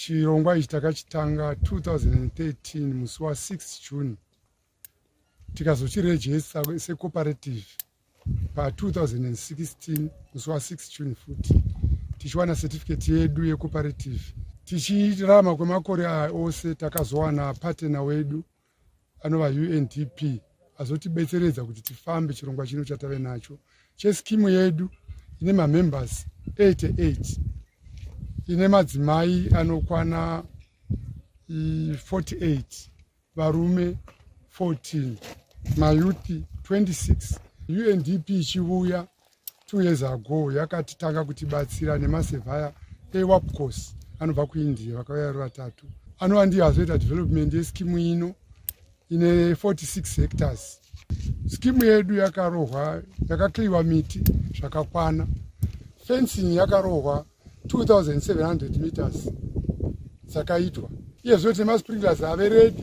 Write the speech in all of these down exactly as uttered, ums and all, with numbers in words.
chirongwa ichi takachitanga two thousand thirteen musi wa six June tikazochirejesa secooperative pa two thousand sixteen musi wa six June futi tichiwana certificate yedu yecooperative. Tichirama kwemakore ose takazowana partner wedu anova U N D P azotibetseredza kuti tifambe chirongwa chino chatave nacho. Cheskimu yedu ine mamembers eighty-eight, ine madzimai anokwana forty-eight, varume fourteen, mayuthi twenty-six. U N D P ichiuya two years ago yakatitanga kutibatsira nemasevhaya eWapcos anobva kuIndia vakauya vatatu. Anova ndiye azoita development yeskimu ino ine forty-six hectares. Skimu yedu yakarohwa, yakakliwa miti zvakakwana. Fencing yakarohwa two thousand seven hundred meters dzakaitwa. Iyezvo tema sprinklers ave ready.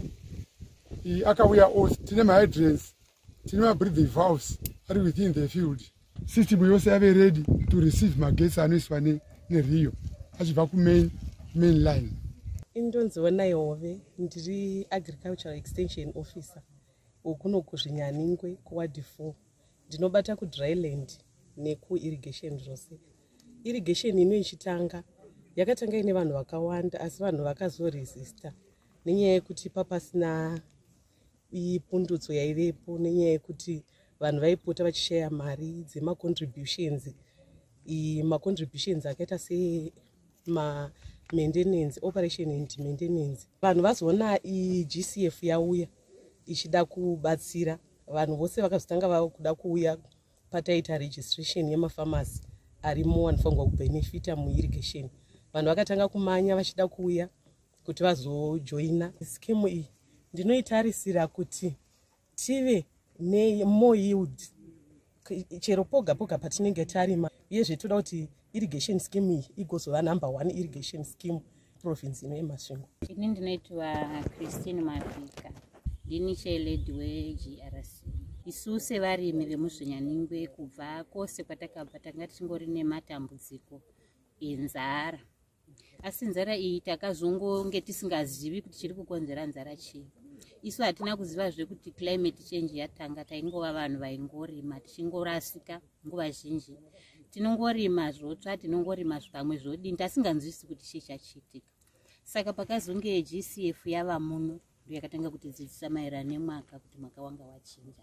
Akauya ose, tine mahydrants, tine mabreathing valves ari within the field. System yose yave ready to receive magetsi anoiswa neRio achibva kumain main line. Indonzi Wanayove, ndiri agricultural extension officer ukuno kuzvinyaningwe kuward four. Ndinobata kudryland nekuirrigation zvose. Irrigation ino ichitanga yakatanga ine vanhu vakawanda asi vanhu vakazoresista nenyaya yekuti papasina ipundutso yaivepo, nenyaya yekuti vanhu vaipota vachishaya mari dzema contributions. Ma contributions akaita se ma maintenance, operation and maintenance. Vanhu vazoona iG C F yauya ichida kubatsira vanhu vose vakazotanga vakuda kuuya pataita registration yemafamasi arimo anofanirwa kubenefita muirrigation. Vanhu vakatanga kumanya vachida kuuya kuti vazojoina skimu iyi. Ndinoitarisira kuti tive ne more yield chero poga poga patinenge tarima. Uyezve toda kuti irrigation scheme iyi igozova number one irrigation scheme province ino yeMasvingo. Ini ndinoitwa Christine Mavika, ndini chairlady weG R C. Isu sevarimi vemuzvinyaningwe kubva kwose kwatakabva tanga tichingori nematambudziko enzara. Asi nzara iyi takazongonge tisingazivi kuti chiri kukonzera nzara chii. Isu hatina kuzivazve kuti climate change yatanga, taingova vanhu vaingorima tichingorasika nguva zhinji. Tinongorima zvotsva, tinongorima zvimwe zvodini, tasinganzwisisi kuti chii chachiitika. Saka pakazonge G C F yava muno yakatanga kutidzidzisa maererano nemwaka kuti mwaka wanga wachinja.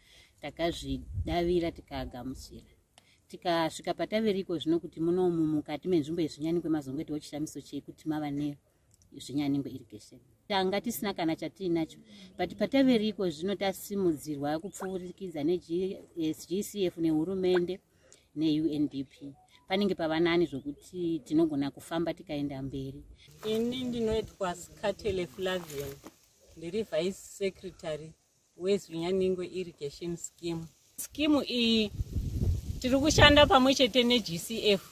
Takazvidavira tikagamuchira. Tikasvika pataveriko zvino kuti munomu mukati menzvimbo yezvinyaningwe mazonge tichishamiso chekuti mava nezvinyaningwe irrigation. Tanga tisina kana chatinacho, but pataveriko zvino tasimudzirwa kupfuurikidza neG C F nehurumende ne U N D P. Panenge pavanani zvokuti tinogona kufamba tikaenda mberi. Ini ndinoitwa Skatele Flavian, ndiri Vice Secretary wezvinyaningwe irrigation scheme. Scheme iyi tiri kushanda pamwe chete neG C F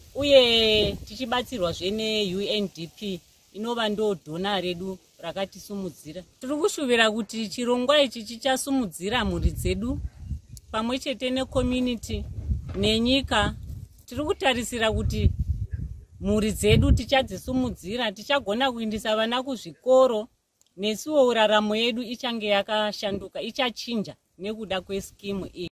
uye tichibatsirwa zvene U N D P inova ndo dona redu rakatisumudzira. Tiri kushuvira kuti chirongwa ichi chichasumudzira mhuri dzedu pamwe chete necommunity nenyika. Tiri kutarisira kuti mhuri dzedu tichadzisumudzira, tichagona kuindisa vana kuzvikoro, nesuwo raramo yedu ichange yakashanduka, ichachinja nekuda kweskimu iyi.